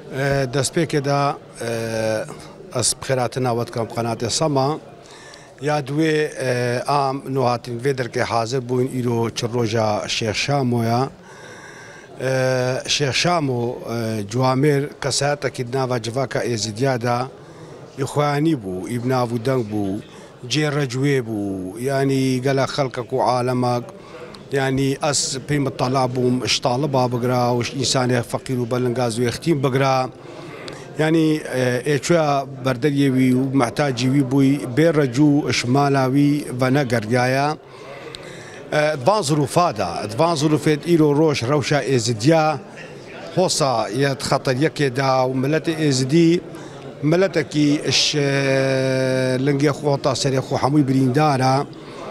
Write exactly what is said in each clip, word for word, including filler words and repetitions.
دەست پێکێدا ئەس بخێراتە ناوەتکەم قەناتێ سەما یا دوێ ئام نوهاتین vê derkê hazir bûn îro çi roja Şêxşamoya Şêxşamo ciwamêr kesayetekî di nava civaka êzîdiya da îxweyanî bû, îbnav û deng bû, cêrrecwê bû, yanî gelek xelkek û alemek yani ez pê mitala bûm ji taliba bigira û ji însanê feqîr û belingaz û yextîn bigira yani êçoya berderiyê wî û mehtacî wî bûyî bê recû ji mala wî venegeriyaye van zirûfa da di van zirûfê îro roj rewşa êzidiya hosa ya di xeteriyekê da û miletê êzidî miletekî ji lingê xwe heta serê xwe hemû birîndar e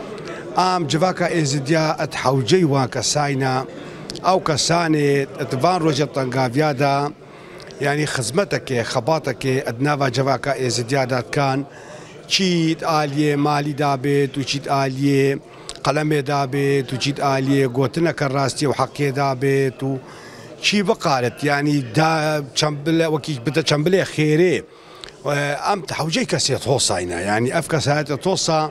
ئام civaka êzidiya et hewceyê wan kesayîne ew kesanê di van roja tengaviya da yani xizmetekê xebatekê di nava civaka êzidiya da dikan çî di aliyê malî dabêt û çî di aliyê qelemê dabêt û çî di aliyê gotineke rastî û heqê dabêt û çî biqaret yani wekî bide çembilê xêrê em di hewceyê kesê tosayîne yani ev kesayetê tosa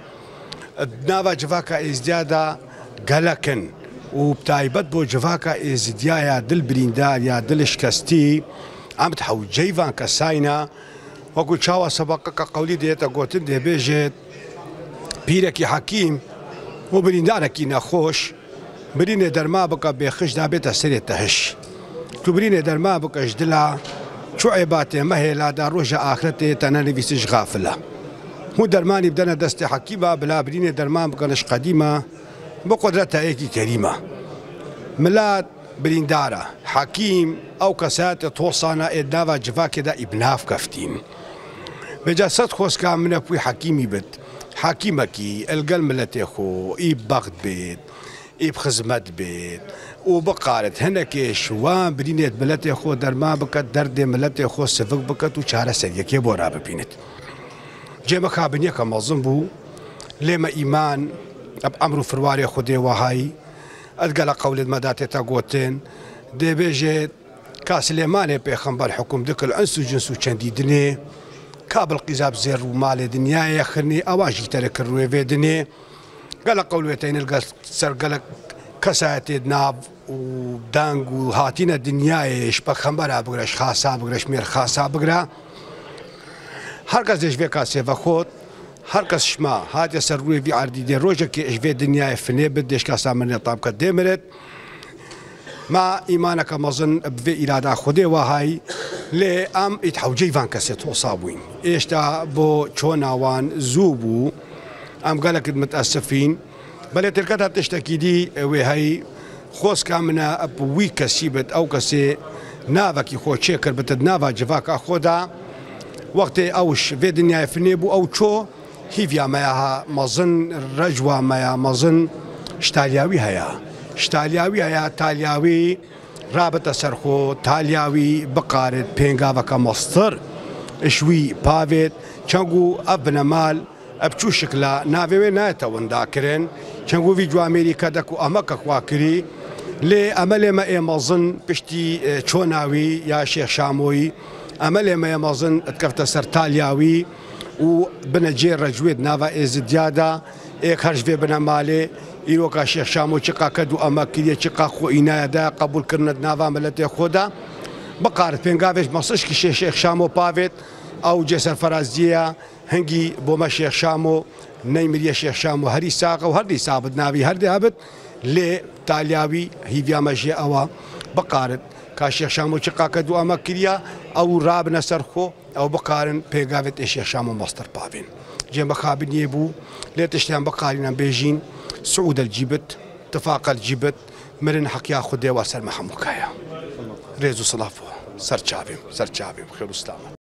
nava civaka êzidiya da gelekin û bi taybet bo civaka êzidiya ya dil birîndar ya dil şikestî em di hewceyî van kesayîne wekû çawa sebeqeka qewlî dêyete gotin dêbêjêt pîrekî hekîm û birîndarekî nexweş birînê derma bike bêxişt dabête serê te hiş tu birînê derma bike ji dila çû êbatê mehêla da roja axiretê te nenivîsî ji gafil e هو درماني بدنا دستي حكيمة بلا بريني درمان بقنش قديمة بقدرتها ايكي كريمة ملات بريندارة حكيم او كسات توصانا ادنافا جفاكي دا ابناف كفتين بجاسات خوص كامنا بوي حكيمي بد حكيمكي القل ملتي خو ايب بغد بيت ايب خزمت بيت وبقارت هناكي شوان برينيت ملتي خو درمان بكت دردي ملتي خو سفك بكت وشارة سريكي بورا ببينت جێمە کابنیەکە مەزم بوو لێمە ئیمان ئەب ئەمر و فروارێ خودێ وەهایی ئەدگەلە قەولت مەداتێتە گوتن دەبێژێت کا سلێمانێ پێخەمبەر حکوم دکل ئەنس و جنس و چەندی دنێ کابل قیزاب زێر و مالێ دنیایە خرنێ ئەواژی تەرەکردوێ دنێ گەلە قەولێتەینە سەر گەلک کەسایەتێ ناو و دانگ و هاتینە دنیایش پەخەمبەرا بگرەش خاسا بگرەش مێر خاسا بگرە هر کس دشوی کاسه و خود هر کس شما هاتی سر روی وی عردی دی روزه که اشوی دنیای فنی بد دش کاسه من نطاب کد دمرد ما ایمان که مزن به اراده خودی و های لی ام اتحوجی وان کسی توصابوین ایشتا بو چون آوان زوبو ام قالك متاسفين بل تركتها تشتكي دي وهي خوص كامنا بوي كسيبت او كسي نافكي خو شكر بتد نافا جفاك اخودا وقت اوش في دنيا فنيبو او تشو هيفيا ماها مظن رجوة ماها مظن شتالياوي هيا شتالياوي هيا تالياوي رابطة سرخو تالياوي بقارد بينغا وكا مصدر شوي بافيت چنگو ابن مال ابچو شكلا ناوي نايتا ونداكرين چنگو فيديو امريكا دكو امكا خواكري لي امل ما اي مظن بشتي چوناوي يا شيخ شاموي عملي ما يمازن اتكفت سر تالياوي وبنجير رجويد نافا ازديادا ايك هرج في بنا مالي ايروكا شيخ شامو چقا كدو اماكيليا چقا خو اينايا دا قبول كرنا نافا ملتي خودا بقارت بينغافيش مصش كي شيخ شامو بافيت او جسر فرازيا هنگي بوما شيخ شامو نيمريا شيخ شامو هري ساقه وهردي سابد نافي هردي هابد لي تالياوي هيفيا مجي اوا بقارت كاشيخ شامو چقا كدو اماكيليا او راب نسرخو او بقارن بيغافت الشيخ شامو مصدر بابين جيم بخابن يبو ليتشتيان بقارن بيجين سعود الجبت اتفاق الجبت مرن حق ياخذ واسر محموكايا ريزو صلافو سر شابيم سر شابيم خير اسلام